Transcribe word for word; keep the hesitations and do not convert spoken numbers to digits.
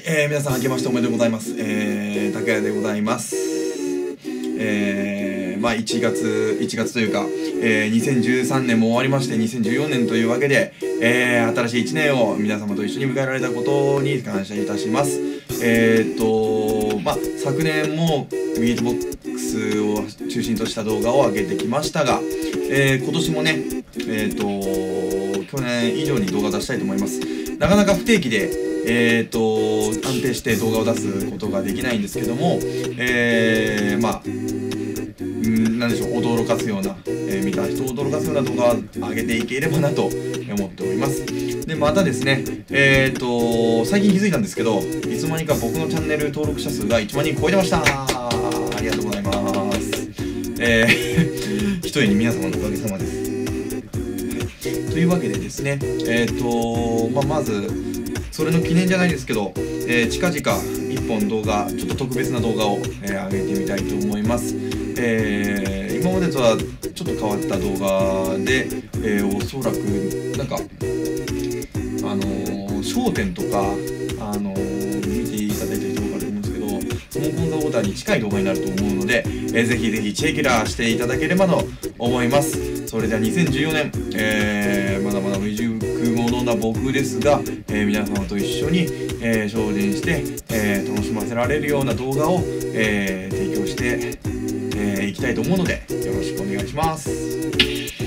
えー、皆さん明けましておめでとうございます。えー、竹谷でございます。えー、まあいちがつ、いちがつというか、えー、にせんじゅうさんねんも終わりまして、にせんじゅうよねんというわけで、えー、新しいいちねんを皆様と一緒に迎えられたことに感謝いたします。えーっと、まあ昨年もビートボックスを中心とした動画を上げてきましたが、えー、今年もね、えーっと、去年以上に動画を出したいと思います。なかなか不定期で、えーと安定して動画を出すことができないんですけども、えー、まあんなんでしょう、驚かすような、えー、見た人を驚かすような動画を上げていければなと思っております。でまたですね、えーと最近気づいたんですけど、いつの間にか僕のチャンネル登録者数がいちまんにん超えてました。ありがとうございます。えー、ひとえに皆様のおかげさまです。というわけでですね、えーとまあ、まずそれの記念じゃないですけど、えー、近々いっぽん動画、ちょっと特別な動画を、えー、上げてみたいと思います。えー、今までとはちょっと変わった動画で、えー、おそらくなんかあのー、焦点とか、あのー、見ていただいた人もいると思うんですけど、そのコンザウォーターに近い動画になると思うので、えー、ぜひぜひチェキラーしていただければと思います。それではにせんじゅうよねん、えー、まだまだ未熟者な僕ですが、えー、皆様と一緒に、えー、精進して、えー、楽しませられるような動画を、えー、提供してい、えー、きたいと思うので、よろしくお願いします。